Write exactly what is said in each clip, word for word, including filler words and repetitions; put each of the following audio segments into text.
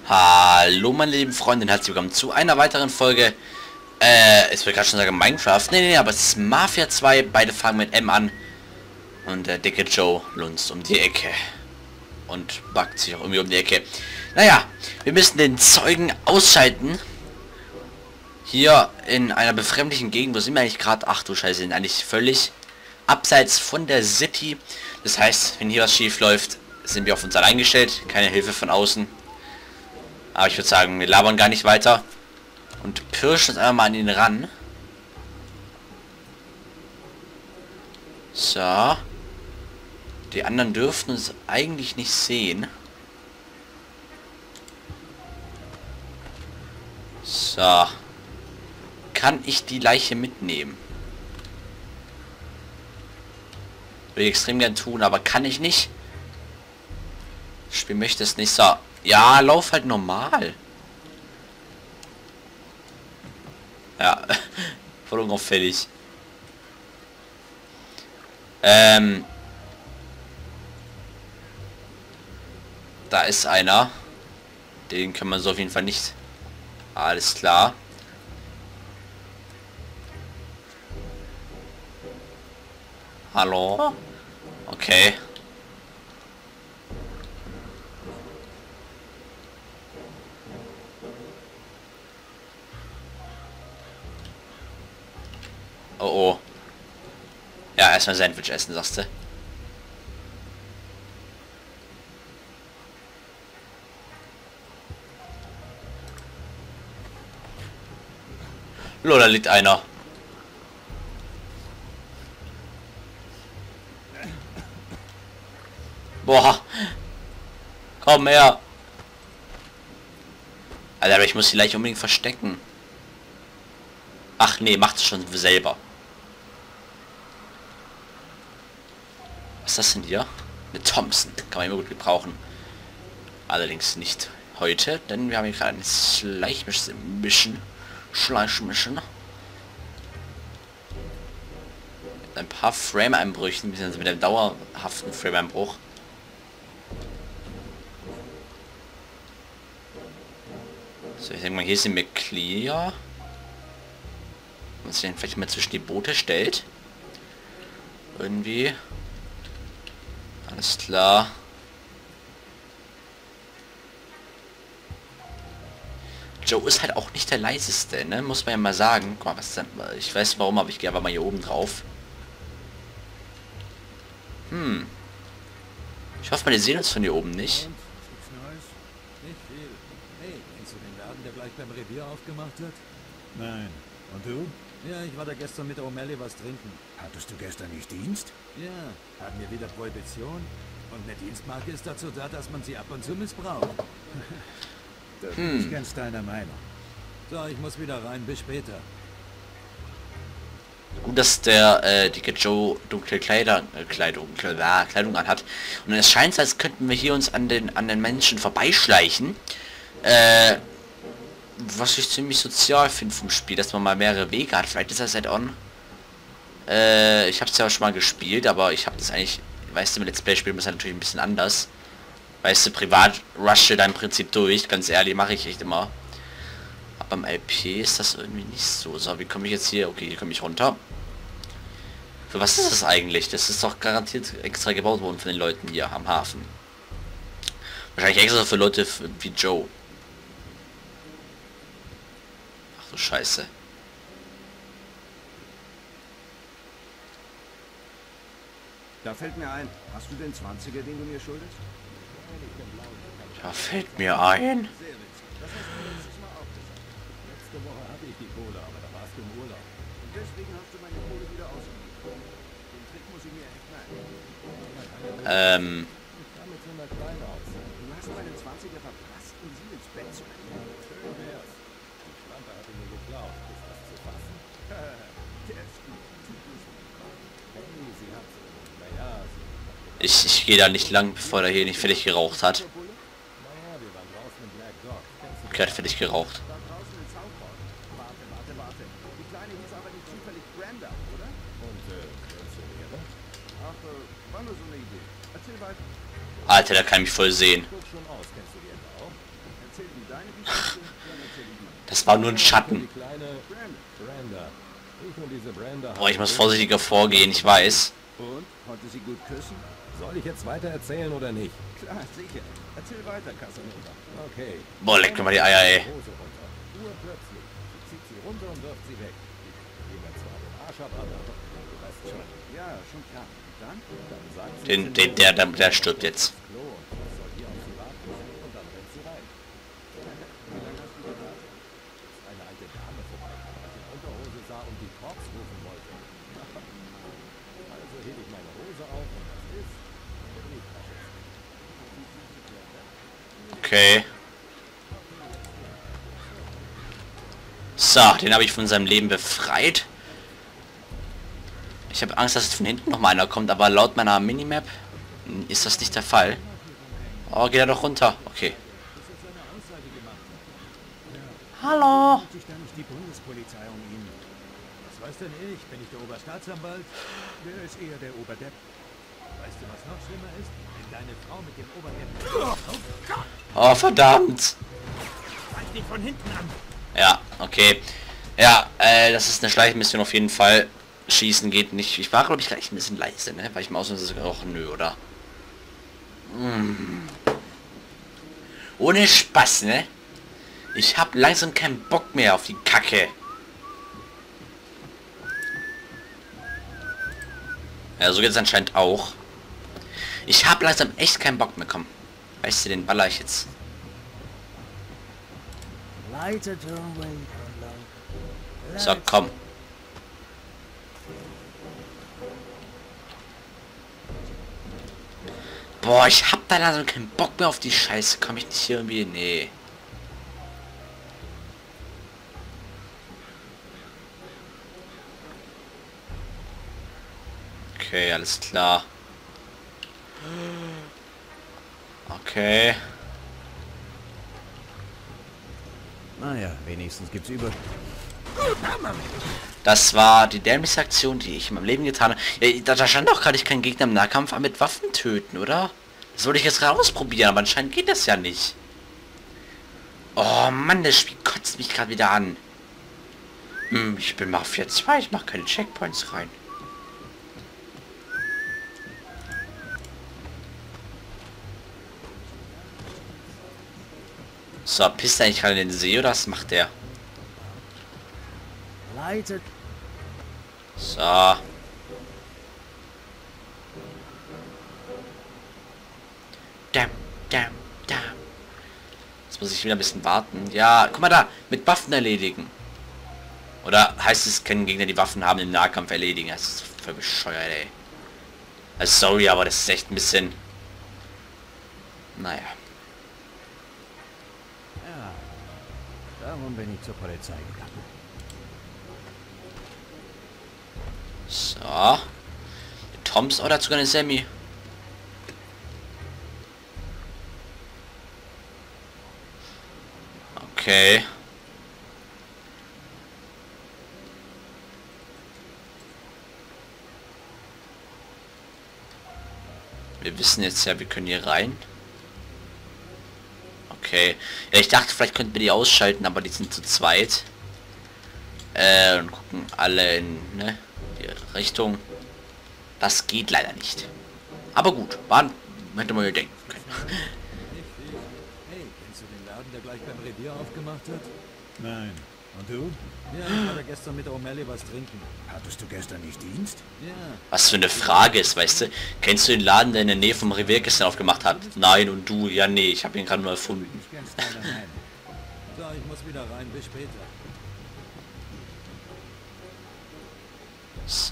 Hallo meine lieben Freunde und herzlich willkommen zu einer weiteren Folge. Äh, ich will gerade schon sagen Minecraft. Nee, nee, nee, aber es ist Mafia zwei. Beide fangen mit M an. Und der dicke Joe lunzt um die Ecke. Und backt sich auch irgendwie um die Ecke. Naja, wir müssen den Zeugen ausschalten. Hier in einer befremdlichen Gegend. Wo sind wir eigentlich gerade? Ach du Scheiße, sind eigentlich völlig abseits von der City. Das heißt, wenn hier was schief läuft, sind wir auf uns allein gestellt. Keine Hilfe von außen. Aber ich würde sagen, wir labern gar nicht weiter. Und pirschen uns einfach mal an ihn ran. So. Die anderen dürften uns eigentlich nicht sehen. So. Kann ich die Leiche mitnehmen? Will ich extrem gern tun, aber kann ich nicht. Das Spiel möchte es nicht. So. Ja, lauf halt normal. Ja. Voll unauffällig. Ähm. Da ist einer. Den kann man so auf jeden Fall nicht. Alles klar. Hallo? Okay. Oh oh. Ja, erstmal Sandwich essen, sagst du. Lol, da liegt einer. Boah. Komm her. Alter, aber ich muss die Leiche unbedingt verstecken. Ach nee, macht es schon selber. Was ist das denn hier? Eine Thompson. Kann man immer gut gebrauchen. Allerdings nicht heute, denn wir haben hier gerade ein Schleichmischen. Schleichmischen. Ein paar Frame-Einbrüchen, beziehungsweise mit einem dauerhaften Frame-Einbruch. So, ich denke mal, hier sind wir clear. Und sich dann vielleicht mal zwischen die Boote stellt. Irgendwie. Alles klar. Joe ist halt auch nicht der leiseste, ne? Muss man ja mal sagen. Guck mal, was ist denn? Ich weiß warum, aber ich gehe aber mal hier oben drauf. Hm. Ich hoffe mal, die sehen uns von hier oben nicht. Nicht viel. Hey, kennst du den Laden, der gleich beim Revier aufgemacht hat? Nein. Und du? Ja, ich war da gestern mit O'Malley was trinken. Hattest du gestern nicht Dienst? Ja, haben wir wieder Prohibition. Und eine Dienstmarke ist dazu da, dass man sie ab und zu missbraucht. Da bin Hm. ich ganz deiner Meinung. So, ich muss wieder rein. Bis später. Gut, dass der äh, dicke Joe dunkle Kleider, äh, Kleidung, äh, Kleidung anhat. Und es scheint, als könnten wir hier uns an den an den Menschen vorbeischleichen. Äh, was ich ziemlich sozial finde vom Spiel, dass man mal mehrere Wege hat. Vielleicht ist das halt on. Äh, ich habe es ja auch schon mal gespielt, aber ich habe das eigentlich, weißt du, mit Let's Play spielen wir es natürlich ein bisschen anders. Weißt du, privat rushe da im Prinzip durch, ganz ehrlich, mache ich echt immer. Aber beim L P ist das irgendwie nicht so. So, wie komme ich jetzt hier? Okay, hier komme ich runter. Für was ist das eigentlich? Das ist doch garantiert extra gebaut worden von den Leuten hier am Hafen. Wahrscheinlich extra für Leute wie Joe. Ach du Scheiße. Da fällt mir ein, hast du den zwanziger, den du mir schuldest? Da fällt mir ein. Das hast du letztes Mal auch gesagt. Letzte Woche hatte ich die Kohle, aber da warst du im Urlaub. Und deswegen hast du meine Kohle wieder ausgegeben. Den Trick muss ich mir echt merken. Ähm. Ich kam mit so einer Kleine aus. Du hast meinen zwanziger verpasst, um sie ins Bett zu bringen. Schön wär's. Die Schlampe hatte mir geklaut. Ist das zu fassen? Der ist gut. Tut mir so. Hey, sie hat... Naja, sie... Ich, ich gehe da nicht lang, bevor er hier nicht fertig geraucht hat. Naja, wir waren draußen im Black Dog. Kennst du Okay, hat fertig geraucht. Da draußen in Southport. Warte, warte, warte. Die Kleine hieß aber nicht zufällig Brenda, oder? Und, äh, kennst du Lehrer? Ach, äh, war nur so eine Idee. Erzähl weiter. Alter, der kann mich voll sehen. Guck schon aus. Kennst du die etwa auch? Erzähl, wie Deine Geschichte? Ja, natürlich mal. Das war nur ein Schatten. Die kleine Brenda. Ich und diese Brenda. Boah, ich muss vorsichtiger vorgehen, ich weiß. Und? Konnte sie gut küssen? Soll ich jetzt weiter erzählen oder nicht? Klar, sicher. Erzähl weiter, Casanova. Okay. Boah, leck mir mal die Eier, ey. Hose runter. Urplötzlich. Sie zieht sie runter und wirft sie weg. Wie mir zwar den Arsch ab, aber du weißt schon. Ja, schon klar. Und dann? Dann sagt sie, Den, den, der, der, der stirbt jetzt. Klo und ich soll hier auf sie warten und dann rennt sie rein. Wie lange hast du gewartet? Bis eine alte Dame vorbeikam, die in Unterhose sah und die Korps rufen wollte. Also hebe ich meine Hose auf und das ist Brieftasche. Okay. So, den habe ich von seinem Leben befreit. Ich habe Angst, dass von hinten noch mal einer kommt, aber laut meiner Minimap ist das nicht der Fall. Oh, geht er doch runter. Okay. Hallo. Kümmert sich da nicht die Bundespolizei um ihn? Was weiß denn ich? Bin ich der Oberstaatsanwalt? Wer ist eher der Oberdepp? Weißt du, was noch schlimmer ist? Wenn deine Frau mit dem Oberdepp... Oh, verdammt. Greif dich von hinten an! Ja, okay. Ja, äh, das ist eine Schleichmission auf jeden Fall. Schießen geht nicht. Ich war, glaube ich, gleich ein bisschen leise, ne? Weil ich mal ausnahmsweise sogar auch nö, oder? Mm. Ohne Spaß, ne? Ich hab langsam keinen Bock mehr auf die Kacke. Ja, so geht's anscheinend auch. Ich hab langsam echt keinen Bock mehr, komm. Weißt du, den baller ich jetzt. So, komm. Boah, ich hab da langsam keinen Bock mehr auf die Scheiße. Komm ich nicht hier irgendwie... Nee. Okay, alles klar. Okay. Naja, wenigstens gibt's über... Das war die dämlichste Aktion, die ich in meinem Leben getan habe. Ja, da, da stand doch gerade, ich kann Gegner im Nahkampf mit Waffen töten, oder? Das wollte ich jetzt gerade ausprobieren, aber anscheinend geht das ja nicht. Oh Mann, das Spiel kotzt mich gerade wieder an. Hm, ich bin Mafia zwei, ich mache keine Checkpoints rein. So, pisst er eigentlich gerade in den See oder was macht der? So. Damn, damn, damn. Jetzt muss ich wieder ein bisschen warten. Ja, guck mal da, mit Waffen erledigen. Oder heißt es, können Gegner, die Waffen haben, im Nahkampf erledigen? Das ist voll bescheuert, ey. Also sorry, aber das ist echt ein bisschen... Naja. Ja, darum bin ich zur Polizei gegangen. So. Toms oder sogar eine Semi. Okay. Wir wissen jetzt ja, wir können hier rein. Okay. Ja, ich dachte, vielleicht könnten wir die ausschalten, aber die sind zu zweit. Äh, und gucken alle in, ne, die Richtung. Das geht leider nicht. Aber gut, waren, hätte man ja denken können. Hey, kennst du den Laden, der gleich beim Revier aufgemacht hat? Nein. Und du? Ja, ich war da gestern mit O'Malley was trinken. Hattest du gestern nicht Dienst? Ja, Was für eine Frage ist, weißt du? Kennst du den Laden, der in der Nähe vom Revier gestern aufgemacht hat? Nein, und du? Ja, nee, ich habe ihn gerade nur erfunden. Ich kenn's leider nein. so, ich muss wieder rein, bis später. So.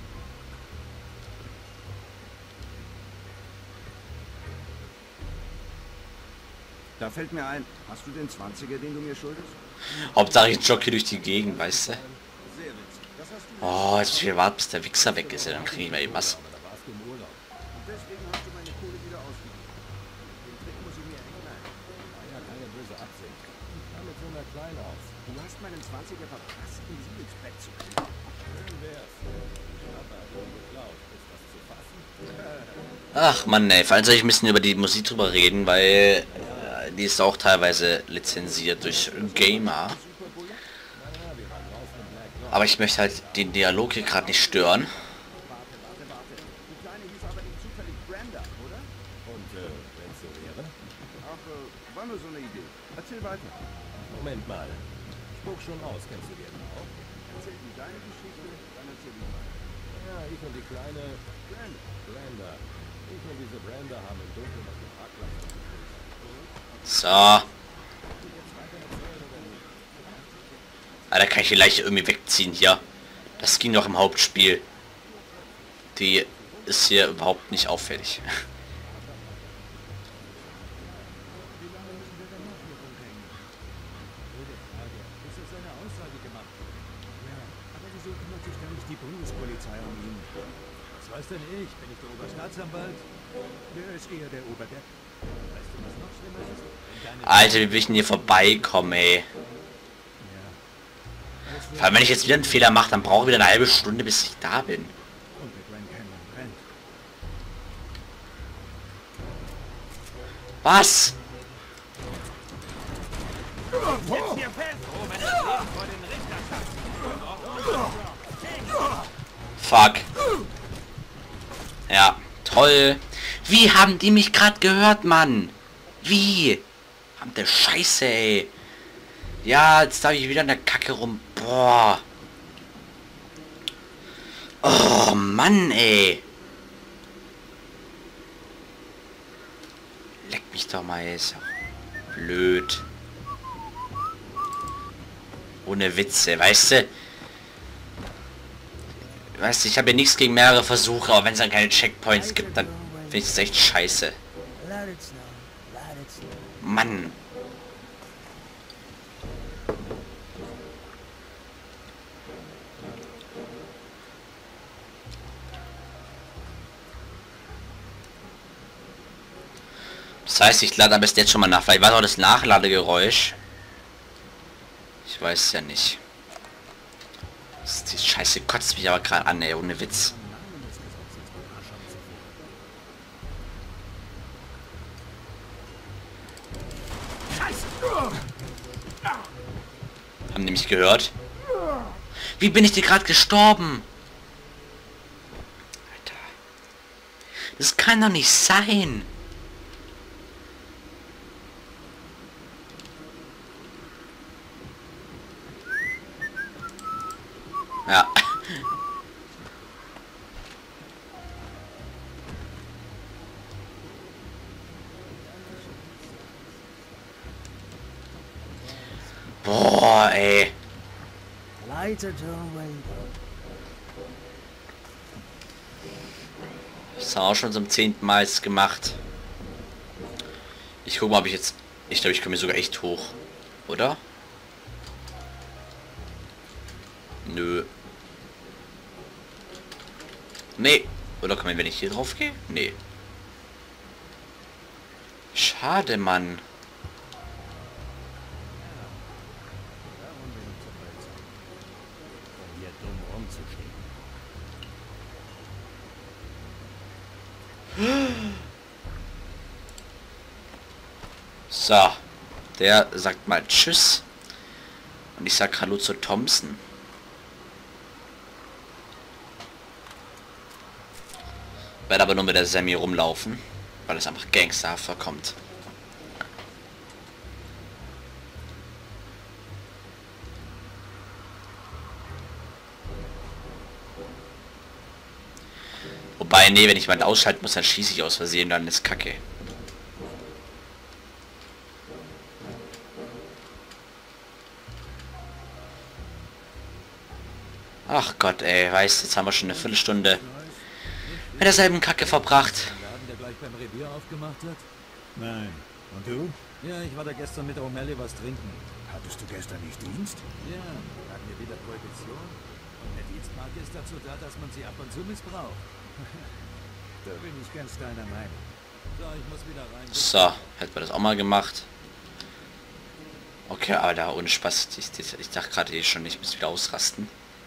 Da fällt mir ein, hast du den zwanziger, den du mir schuldest? Hauptsache ich jogge hier durch die Gegend, weißt du? Sehr witzig. Das hast du. Oh, jetzt muss ich warten, bis der Wichser weg ist, ja, dann kriege ich mal eben was. Da warst du im Urlaub. Und deswegen hast du meine Kohle wieder ausgegeben. Den Trick muss ich mir erinnern. War ja keine böse Absicht. Ich kam mit so einer Kleine aus. Du hast meinen zwanziger verpasst, um sie ins Bett zu kriegen. Schön wär's. Die Schnappe hat ihn geklaut. Ist das zu fassen? Ach Mann, ey, vor allem soll ich ein bisschen über die Musik drüber reden, weil äh, die ist auch teilweise lizenziert durch Gamer. Aber ich möchte halt den Dialog hier gerade nicht stören. Warte, warte, warte. Die Kleine hieß aber nicht zufällig Brenda, oder? Und, äh, wenn's so wäre? Ach, äh, war nur so eine Idee. Erzähl weiter. Moment mal. Spuck schon aus, kennst du die etwa auch? Erzähl mir deine Geschichte, dann erzähl ich weiter. Ja, ich und die kleine Brenda. Brenda. Ich und diese Brenda haben im Dunkeln auf dem Parkplatz gekriegt. So. Ah, da kann ich die Leiche irgendwie wegziehen hier. Das ging doch im Hauptspiel. Die ist hier überhaupt nicht auffällig. Bis er seine Aussage gemacht hat. Ja, aber wieso kümmert sich da nicht die Bundespolizei um ihn? Was weiß denn ich? Bin ich der Oberstaatsanwalt? Der ist eher der Oberdepp. Weißt du, was noch schlimmer ist? Wenn deine Alter, wie will ich denn hier vorbeikommen, ey? Vor allem, wenn ich jetzt wieder einen Fehler mache, dann brauche ich wieder eine halbe Stunde, bis ich da bin. und der Grand Canyon brennt. Was? Fuck. Ja, toll. Wie haben die mich gerade gehört, Mann? Wie? Haben der Scheiße, ey. Ja, jetzt darf ich wieder in der Kacke rum. Boah. Oh, Mann, ey. Leck mich doch mal, ey. Ist doch blöd. Ohne Witze, weißt du? Weißt du, ich habe ja nichts gegen mehrere Versuche, aber wenn es dann keine Checkpoints gibt, dann finde ich das echt scheiße. Mann. Das heißt, ich lade am besten jetzt schon mal nach. Vielleicht war doch das Nachladegeräusch. Ich weiß es ja nicht. Das, die Scheiße kotzt mich aber gerade an, ey, ohne Witz. Haben die mich gehört? Wie bin ich dir gerade gestorben? Alter. Das kann doch nicht sein. Ja. Boah, ey. Das haben wir auch schon zum zehnten Mal jetzt gemacht. Ich gucke mal, ob ich jetzt... Ich glaube, ich komme hier sogar echt hoch. Oder? Nö. Nee. Oder kann man, wenn ich hier drauf gehe? Nee. Schade, Mann. Um hier dumm rumzustehen. So. Der sagt mal Tschüss. Und ich sag Hallo zu Thompson. Werde aber nur mit der Sammy rumlaufen, weil es einfach gangsterhaft vorkommt. Wobei, nee, wenn ich mal ausschalten muss, dann schieße ich aus Versehen, dann ist Kacke. Ach Gott, ey, weißt, jetzt haben wir schon eine Viertelstunde mit derselben Kacke verbracht. Der Laden, der gleich beim Revier aufgemacht hat? Nein. Und du? Ja, ich war da gestern mit O'Malley was trinken. Hattest du gestern nicht Dienst? Ja, hatten wir wieder Prohibition. Und der Dienstmarke ist dazu da, dass man sie ab und zu missbraucht. Da bin ich ganz deiner Meinung. So, ich muss wieder rein. So, hätten wir das auch mal gemacht. Okay, aber da ohne Spaß. Ich, ich, ich dachte gerade eh schon, ich muss wieder ausrasten.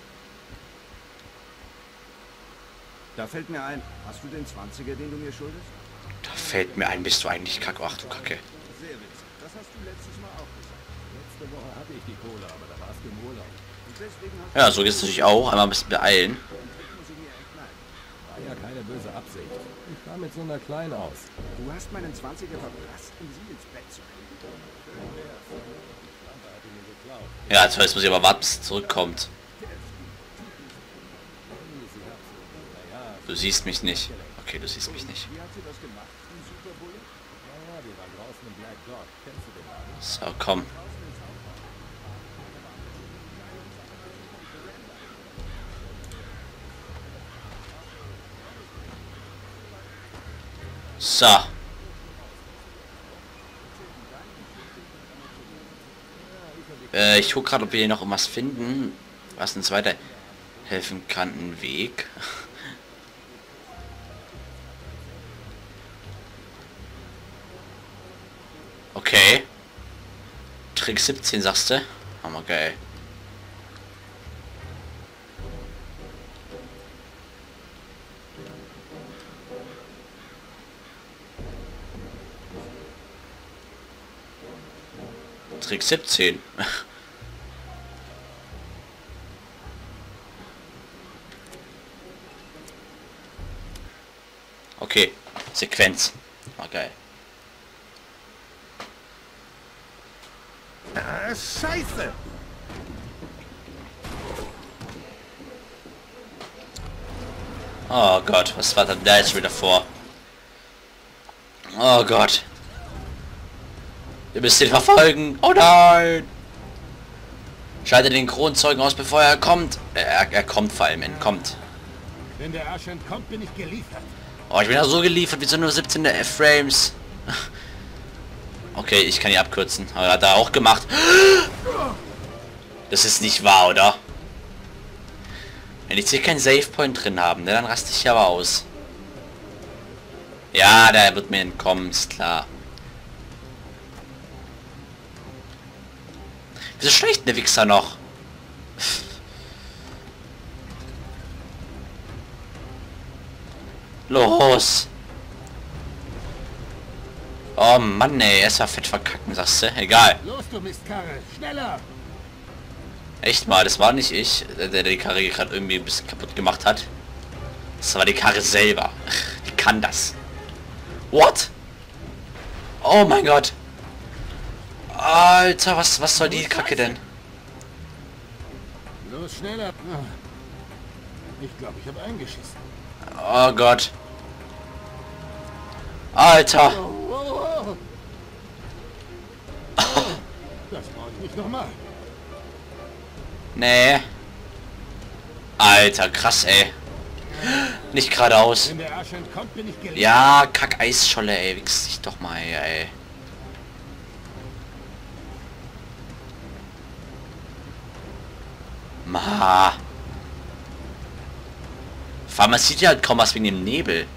Da fällt mir ein, hast du den zwanziger, den du mir schuldest? Da fällt mir ein, bist du eigentlich Kack. Ach du Kacke. Sehr witzig. hast du letztes Mal auch gesagt. Letzte Woche hatte ich die Kohle, aber da warst du im Urlaub. Und deswegen hast Ja, so geht es natürlich auch. Einmal ein bisschen beeilen. du sie mir entknallt. War ja keine böse Absicht. Ich war mit so einer Kleinen aus. Du hast meinen Zwanziger verpasst, um sie ins Bett zu bringen. Ja, jetzt muss ich aber warten, bis es zurückkommt. Du siehst mich nicht. Okay, du siehst mich nicht. Wie hat sie das gemacht, die Superbulle? Ja, die war draußen im Black Dog. Kennst du den Laden? So, komm. So. Äh, ich gucke gerade, ob wir hier noch irgendwas finden, was uns weiterhelfen kann. Ein Weg. Okay. Trick siebzehn, sagst du? Hammer geil. Trick siebzehn. Okay, Sequenz. War geil. Ah, Scheiße! Oh Gott, was war denn da jetzt wieder vor? Oh Gott. Wir müssen ihn verfolgen. Oh nein! Schalte den Kronzeugen aus, bevor er kommt. Er, er kommt vor allem, entkommt. Wenn der Arsch entkommt, bin ich geliefert. Oh, ich bin ja so geliefert, wie so nur siebzehn Frames. Okay, ich kann die abkürzen. Aber hat er auch gemacht. Das ist nicht wahr, oder? Wenn ich hier keinen Save Point drin haben, ne, dann raste ich aber aus. Ja, der wird mir entkommen, ist klar. Wieso schleicht der Wichser noch? Los! Oh Mann, ey, erst mal fett verkacken, sagst du? Egal. Los, du Mistkarre, schneller! Echt mal, das war nicht ich, der die Karre gerade irgendwie ein bisschen kaputt gemacht hat. Das war die Karre selber. Die kann das. What? Oh mein Gott. Alter, was, was soll die Kacke denn? Los, schneller! Ah. Ich glaube, ich habe eingeschissen. Oh Gott. Alter. Oh, oh, oh. Das brauche ich nicht nochmal. Nee. Alter, krass, ey. Nicht geradeaus. Wenn der Arsch entkommt, bin ich geliefert. Ja, kack Eisscholle, ey. Wichs dich doch mal, ey. Ma. Vor allem, man sieht ja halt kaum was wegen dem Nebel.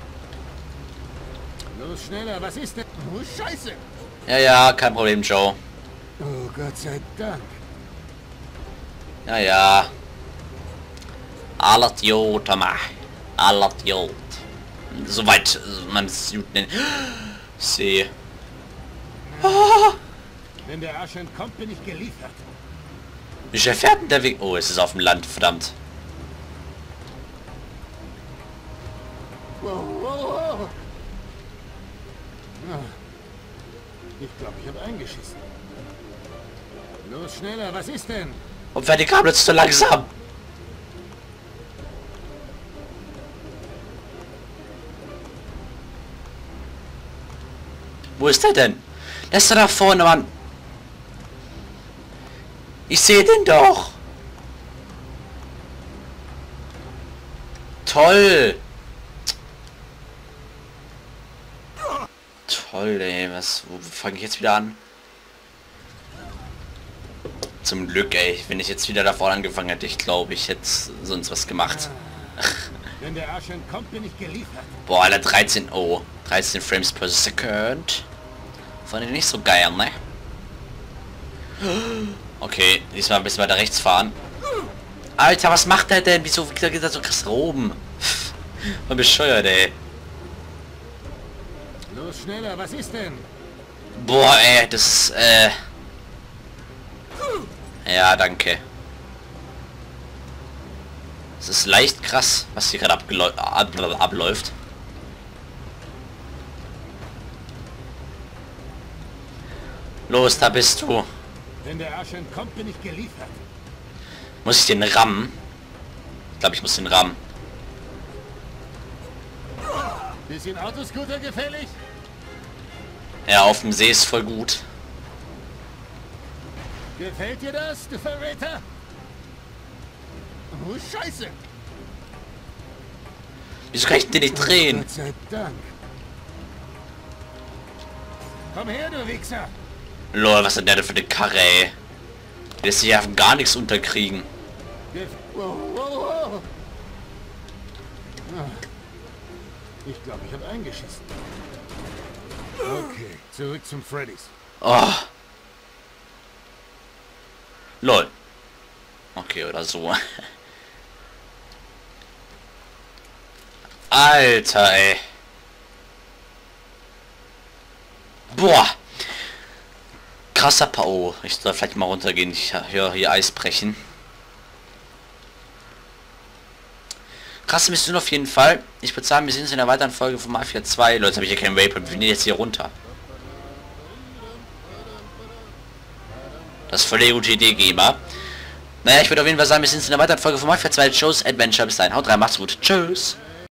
Los, schneller, was ist denn? Oh, Scheiße! Ja, ja, kein Problem, Joe. Oh, Gott sei Dank. Ja, ja. Aller Idiot, mach. Aller Idiot. Soweit man es gut nennt. Sehe. Oh. Wenn der Arsch entkommt, bin ich geliefert. Wie schnell fährt denn der Weg? Oh, es ist auf dem Land, verdammt. Oh, oh, oh. Ah. Ich glaube, ich habe eingeschissen. Los, schneller, was ist denn? Und fährt die Kabel jetzt zu langsam? Wo ist der denn? Der ist da vorne, Mann. Ich sehe den doch. Toll. Toll, ey. Was, wo fange ich jetzt wieder an? Zum Glück, ey. Wenn ich jetzt wieder da vorne angefangen hätte, ich glaube, ich hätte sonst was gemacht. Wenn der Arsch entkommt, bin ich geliefert. Boah, Alter, dreizehn, oh, dreizehn Frames per Second. Fand ich nicht so geil, ne? Okay, diesmal ein bisschen weiter rechts fahren. Alter, was macht der denn? Wieso geht er so krass oben? Voll bescheuert, ey. Los, schneller, was ist denn? Boah, ey, das, äh... Ja, danke. Es ist leicht krass, was hier gerade ab abläuft. Los, da bist du. Wenn der Arsch entkommt, bin ich geliefert. Muss ich den rammen? Ich glaube, ich muss den rammen. Bisschen Autoscooter gefällig? Ja, auf dem See ist voll gut. Gefällt dir das, du Verräter? Oh, Scheiße! Wieso kann ich den nicht drehen? Gott sei Dank. Komm her, du Wichser! Lol, was hat der denn für eine Karre, ey? Der lässt sich ja gar nichts unterkriegen. Gef wow, wow, wow. Ah. Ich glaube, ich habe eingeschissen. Okay, zurück zum Freddy's. Oh. Lol. Okay, oder so. Alter, ey. Boah. Krasser Pa... Oh, ich soll vielleicht mal runtergehen. Ich höre hier Eis brechen. Krasse Mission auf jeden Fall. Ich würde sagen, wir sehen uns in der weiteren Folge von Mafia zwei. Leute, habe ich hier keinen Waypoint. Wir gehen jetzt hier runter. Das ist voll eine gute Idee, Gamer. Naja, ich würde auf jeden Fall sagen, wir sehen uns in der weiteren Folge von Mafia zwei Joe's Adventure. Bis dahin, haut rein, macht's gut. Tschüss.